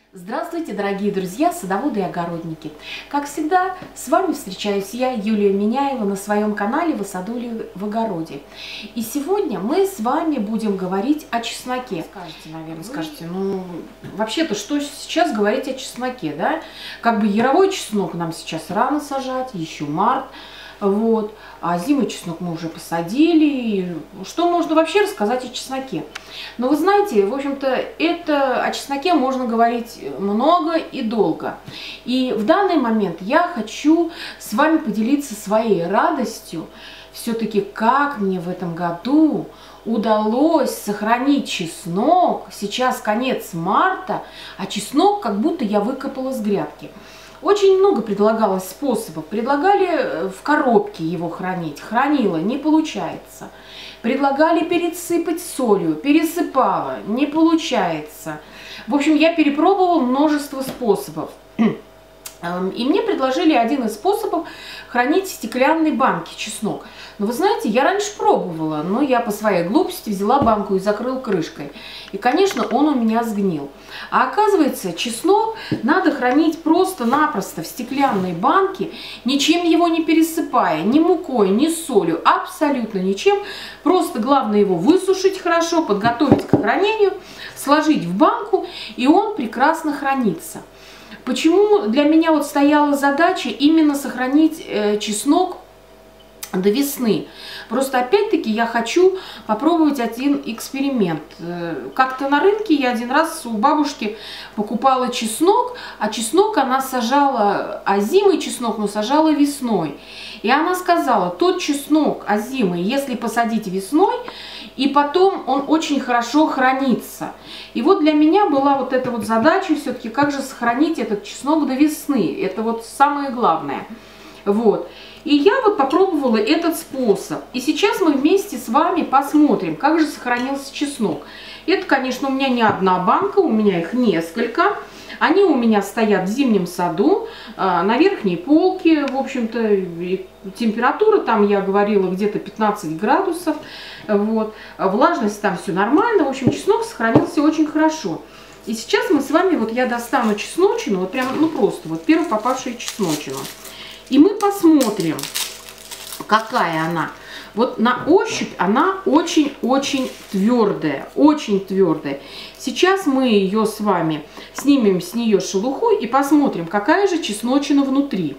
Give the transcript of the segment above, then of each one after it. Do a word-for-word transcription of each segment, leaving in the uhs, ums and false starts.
Здравствуйте, дорогие друзья, садоводы и огородники! Как всегда, с вами встречаюсь я, Юлия Миняева, на своем канале «В саду или в огороде». И сегодня мы с вами будем говорить о чесноке. Скажете, наверное, скажете, ну, вообще-то, что сейчас говорить о чесноке, да? Как бы яровой чеснок нам сейчас рано сажать, еще март. Вот. А зимой чеснок мы уже посадили. Что можно вообще рассказать о чесноке? Но вы знаете, в общем-то, это о чесноке можно говорить много и долго. И в данный момент я хочу с вами поделиться своей радостью. Все-таки как мне в этом году удалось сохранить чеснок. Сейчас конец марта, а чеснок как будто я выкопала с грядки. Очень много предлагалось способов. Предлагали в коробке его хранить. Хранила, не получается. Предлагали пересыпать солью. Пересыпала, не получается. В общем, я перепробовала множество способов. И мне предложили один из способов хранить в стеклянной банке чеснок. Но вы знаете, я раньше пробовала, но я по своей глупости взяла банку и закрыла крышкой. И, конечно, он у меня сгнил. А оказывается, чеснок надо хранить просто-напросто в стеклянной банке, ничем его не пересыпая, ни мукой, ни солью, абсолютно ничем. Просто главное его высушить хорошо, подготовить к хранению, сложить в банку, и он прекрасно хранится. Почему для меня вот стояла задача именно сохранить э, чеснок до весны? Просто опять-таки я хочу попробовать один эксперимент. Как-то на рынке я один раз у бабушки покупала чеснок, а чеснок она сажала, озимый чеснок, но сажала весной. И она сказала, тот чеснок озимый, если посадить весной, и потом он очень хорошо хранится. И вот для меня была вот эта вот задача все-таки, как же сохранить этот чеснок до весны. Это вот самое главное. Вот. И я вот попробовала этот способ. И сейчас мы вместе с вами посмотрим, как же сохранился чеснок. Это, конечно, у меня не одна банка, у меня их несколько. Они у меня стоят в зимнем саду, на верхней полке. В общем-то, температура там, я говорила, где-то пятнадцать градусов. Вот. Влажность там все нормально. В общем, чеснок сохранился очень хорошо. И сейчас мы с вами, вот я достану чесночину, вот прям, ну просто, вот первую попавшую чесночину. И мы посмотрим, какая она. Вот на ощупь она очень-очень твердая, очень твердая. Сейчас мы ее с вами снимем с нее шелуху и посмотрим, какая же чесночина внутри.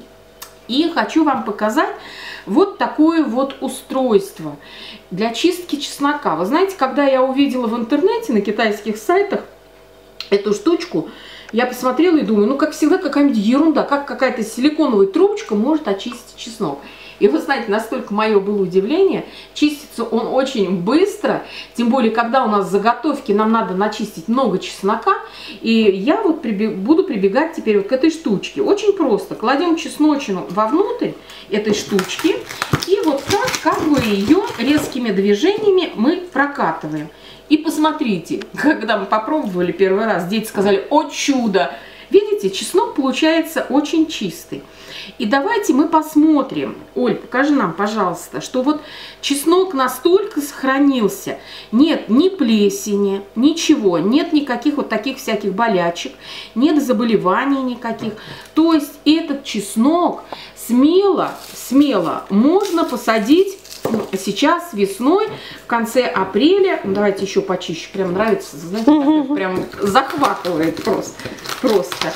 И хочу вам показать вот такое вот устройство для чистки чеснока. Вы знаете, когда я увидела в интернете на китайских сайтах эту штучку, я посмотрела и думаю, ну, как всегда, какая-нибудь ерунда, как какая-то силиконовая трубочка может очистить чеснок. И вы знаете, настолько мое было удивление, чистится он очень быстро, тем более, когда у нас заготовки, нам надо начистить много чеснока, и я вот прибег, буду прибегать теперь вот к этой штучке. Очень просто, кладем чесночину вовнутрь этой штучки, и вот так, как бы ее резкими движениями мы прокатываем. И посмотрите, когда мы попробовали первый раз, дети сказали, о чудо! Видите, чеснок получается очень чистый. И давайте мы посмотрим, Оль, покажи нам, пожалуйста, что вот чеснок настолько сохранился. Нет ни плесени, ничего, нет никаких вот таких всяких болячек, нет заболеваний никаких. То есть этот чеснок смело, смело можно посадить сейчас весной, в конце апреля. Давайте еще почище, прям нравится, знаете, прям захватывает просто, просто.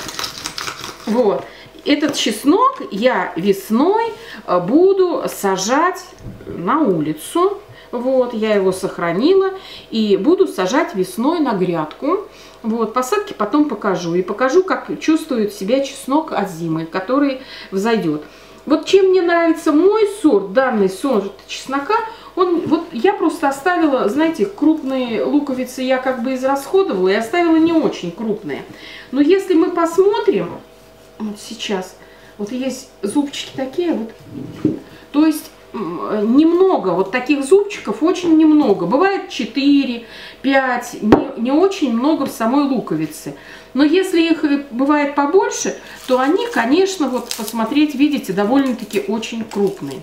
Вот. Этот чеснок я весной буду сажать на улицу. Вот, я его сохранила и буду сажать весной на грядку. Вот, посадки потом покажу. И покажу, как чувствует себя чеснок озимый, который взойдет. Вот чем мне нравится мой сорт, данный сорт чеснока, он, вот я просто оставила, знаете, крупные луковицы я как бы израсходовала и оставила не очень крупные. Но если мы посмотрим, вот сейчас, вот есть зубчики такие вот, то есть немного, вот таких зубчиков очень немного, бывает четыре, пять, не, не очень много в самой луковице. Но если их бывает побольше, то они, конечно, вот посмотреть, видите, довольно-таки очень крупные.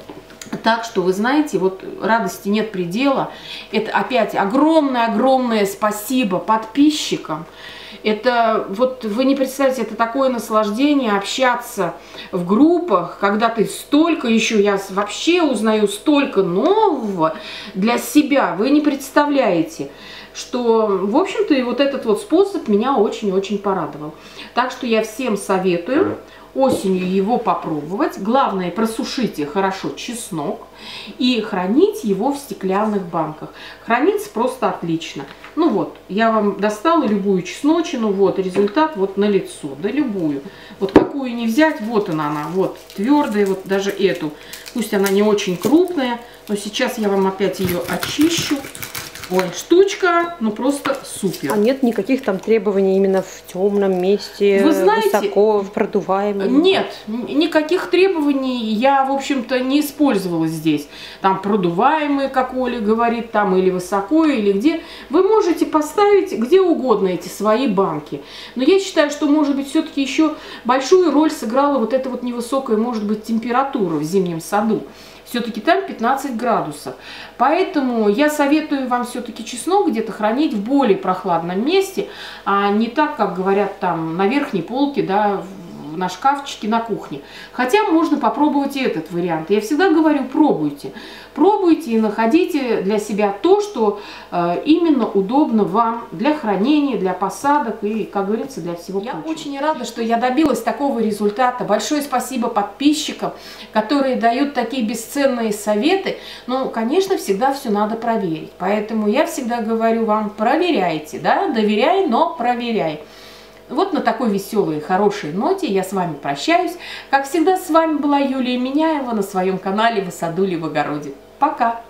Так что, вы знаете, вот радости нет предела. Это опять огромное-огромное спасибо подписчикам. Это, вот вы не представляете, это такое наслаждение общаться в группах, когда ты столько еще, я вообще узнаю столько нового для себя, вы не представляете, что, в общем-то, и вот этот вот способ меня очень-очень порадовал. Так что я всем советую осенью его попробовать. Главное, просушите хорошо чеснок и хранить его в стеклянных банках. Хранится просто отлично. Ну вот, я вам достала любую чесночину, вот результат вот на лицо, да любую. Вот какую не взять, вот она, она, вот твердая, вот даже эту. Пусть она не очень крупная, но сейчас я вам опять ее очищу. Ой, штучка, ну просто супер. А нет никаких там требований именно в темном месте, вы знаете, высоко, в продуваемом? Нет, никаких требований я, в общем-то, не использовала здесь. Там продуваемые, как Оля говорит, там или высоко, или где. Вы можете поставить где угодно эти свои банки. Но я считаю, что, может быть, все-таки еще большую роль сыграла вот эта вот невысокая, может быть, температура в зимнем саду. Все-таки там пятнадцать градусов. Поэтому я советую вам все-таки чеснок где-то хранить в более прохладном месте, а не так, как говорят там на верхней полке, да, на шкафчике на кухне. Хотя можно попробовать и этот вариант. Я всегда говорю, пробуйте. Пробуйте и находите для себя то, что э, именно удобно вам для хранения, для посадок и, как говорится, для всего прочего. Я очень рада, что я добилась такого результата. Большое спасибо подписчикам, которые дают такие бесценные советы. Но, конечно, всегда все надо проверить. Поэтому я всегда говорю вам, проверяйте, да, доверяй, но проверяй. Вот на такой веселой и хорошей ноте я с вами прощаюсь. Как всегда, с вами была Юлия Меняева на своем канале «В саду или в огороде». Пока!